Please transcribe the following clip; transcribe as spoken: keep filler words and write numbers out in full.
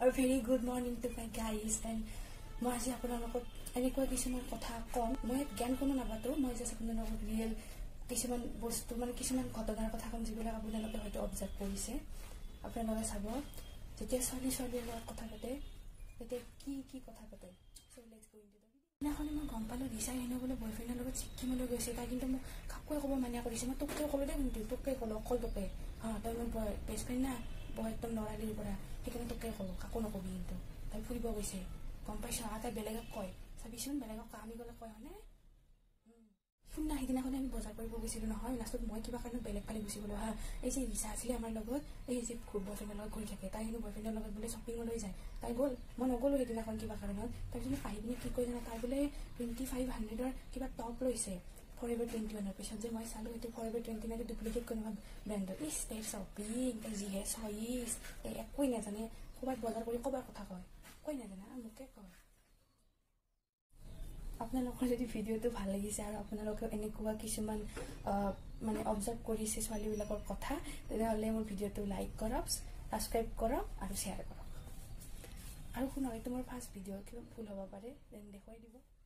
A very good morning to my guys and মই আজি আপোনালোকক এনেকুৱা কিছুমান কথা কম মই জ্ঞান কোনো নাপাতো মই জাস্ট আপোনালোকক ৰিয়েল কিছুমান বস্তু মানে কিছুমান ঘটনাৰ কথা কম যিবিলাক আপোনালোকে হয়তো অবজাৰ্ভ কৰিছে আপোনালোকে চাব যেতিয়া ছোৱালী ছোৱালীৰ লগত কথা পাতে তেতিয়া কি কি কথা পাতে so let's go into the দিনাখনি মই গম পালো দিশা হেনো বোলে বয়ফ্ৰেণ্ডৰ লগত চিকিমলৈ গৈছে তাই কিন্তু মোক কাকোৱে ক'ব মানিয়া কৰিছে মই তোকে ক'লো দে কিন্তু তোকে ক'লো অকল তোকে হা তই মোৰ বেষ্ট ফ্ৰেণ্ড না বয় একদম লৰালিৰ পৰা সেইকাৰণে তোকে ক'লো কাকো নকবি কিন্তু তাই ফুৰিব গৈছে গম পাইছ আটা বেলেগক কয় চাবিচোন বেলেগক আমি গ'লে কয় হয়নে শুন না সেইদিনাখনে আমি বজাৰ কৰিব গৈছিলোঁ নহয় লাষ্টত মই কিবা কাৰণে বেলেগ ফালে গুচি গ'লো হা এই যে ৰিচা আছিলে আমাৰ লগত এই যে বয়ফ্ৰেণ্ডৰ লগত ঘূৰি থাকে তাই হেনো বয়ফ্ৰেণ্ডৰ লগত বোলে শ্বপিঙলৈ যায় তাই গ'ল মই নগ'লো সেইদিনাখন কিবা কাৰণত তাৰপিছত মই আহি পিনে কি কৈ জানো তাই বোলে টুৱেণ্টি ফাইভ হাণ্ড্ৰেডৰ কিবা টপ লৈছে ফৰ এভাৰ টুৱেণ্টি ওৱানৰ পিছত যে মই চালোঁ সেইটো ফৰ এভাৰ টুৱেণ্টি নাইনটো ডুপ্লিকেট কোনোবা ব্ৰেণ্ডৰ ইছ তাইৰ শ্বপিং তাই যিহে চইচ তাই একোৱেই নাজানে ক'ৰবাত বজাৰ কৰি ক'ৰবাৰ কথা কয় কৈ নাজানে আৰু মোকে কয় আপোনালোকৰ যদি ভিডিঅ'টো ভাল লাগিছে আৰু আপোনালোকে এনেকুৱা কিছুমান মানে অবজাৰ্ভ কৰিছে ছোৱালীবিলাকৰ কথা তেনেহ'লে মোৰ ভিডিঅ'টো লাইক কৰক ছাবস্ক্ৰাইব কৰক আৰু শ্বেয়াৰ কৰক আৰু শুনক এইটো মোৰ ফাৰ্ষ্ট ভিডিঅ' কিবা ভুল হ'ব পাৰে দেন দেখুৱাই দিব